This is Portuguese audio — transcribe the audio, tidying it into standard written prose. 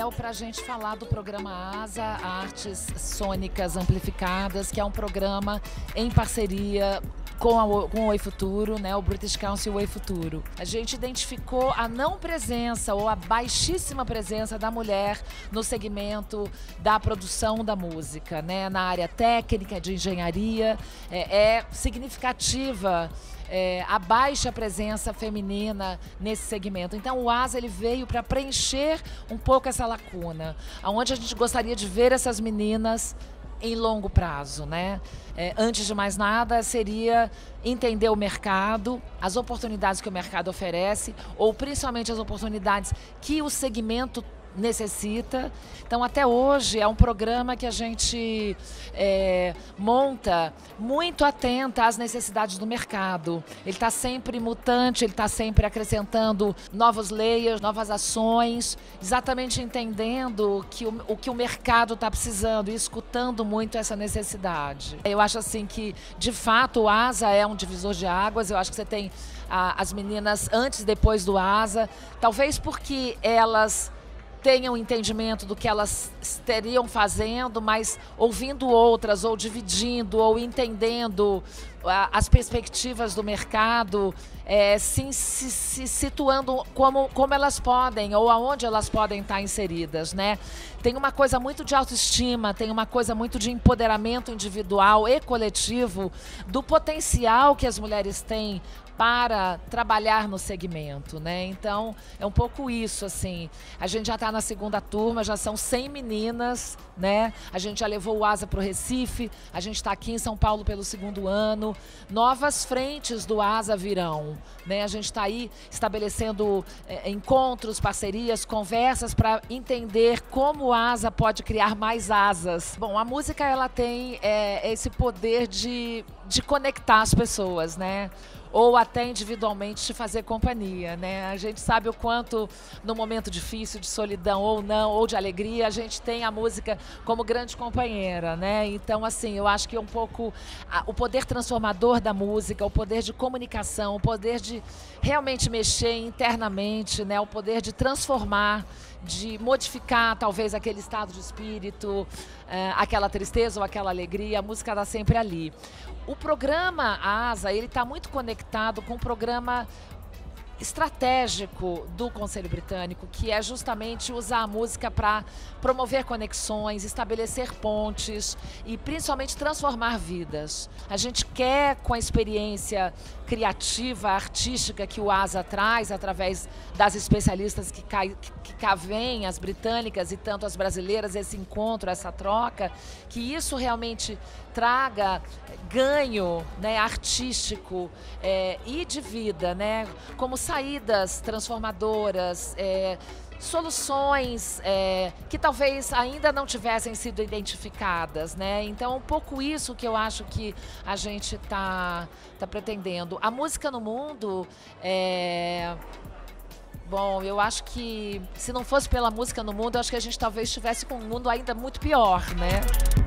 painel para a gente falar do programa ASA, Artes Sônicas Amplificadas, que é um programa em parceria com o Oi Futuro, né, o British Council e o Oi Futuro. A gente identificou a não presença ou a baixíssima presença da mulher no segmento da produção da música, né, na área técnica, de engenharia. É significativa a baixa presença feminina nesse segmento. Então o ASA ele veio para preencher um pouco essa lacuna, onde a gente gostaria de ver essas meninas em longo prazo, né? Antes de mais nada, seria entender o mercado, as oportunidades que o mercado oferece, ou principalmente as oportunidades que o segmento necessita. Então, até hoje, é um programa que a gente monta muito atenta às necessidades do mercado. Ele está sempre mutante, ele está sempre acrescentando novos layers, novas ações, exatamente entendendo o que o mercado está precisando e escutando muito essa necessidade. Eu acho assim que, de fato, o ASA é um divisor de águas. Eu acho que você tem as meninas antes e depois do ASA, talvez porque elas tenham entendimento do que elas estariam fazendo, mas ouvindo outras, ou dividindo, ou entendendo as perspectivas do mercado, se situando como elas podem, ou aonde elas podem estar inseridas, né? Tem uma coisa muito de autoestima, tem uma coisa muito de empoderamento individual e coletivo do potencial que as mulheres têm para trabalhar no segmento, né? Então, é um pouco isso, assim. A gente já está na segunda turma, já são 100 meninas, né? A gente já levou o ASA para o Recife, a gente está aqui em São Paulo pelo segundo ano. Novas frentes do ASA virão, né? A gente está aí estabelecendo encontros, parcerias, conversas para entender como o ASA pode criar mais asas. Bom, a música, ela tem esse poder de conectar as pessoas, né? Ou até individualmente te fazer companhia, né? A gente sabe o quanto, no momento difícil, de solidão ou não, ou de alegria, a gente tem a música como grande companheira, né? Então, assim, eu acho que é um pouco o poder transformador da música, o poder de comunicação, o poder de realmente mexer internamente, né? O poder de transformar, de modificar talvez aquele estado de espírito, aquela tristeza ou aquela alegria. A música está sempre ali. O programa ASA, ele está muito conectado com o programa estratégico do Conselho Britânico, que é justamente usar a música para promover conexões, estabelecer pontes e principalmente transformar vidas. A gente quer, com a experiência criativa, artística que o ASA traz, através das especialistas que cá vêm, as britânicas e tanto as brasileiras, esse encontro, essa troca, que isso realmente traga ganho, né, artístico e de vida, né, como saídas transformadoras, soluções que talvez ainda não tivessem sido identificadas, né? Então, um pouco isso que eu acho que a gente tá pretendendo. A música no mundo, bom, eu acho que se não fosse pela música no mundo, eu acho que a gente talvez estivesse com um mundo ainda muito pior, né?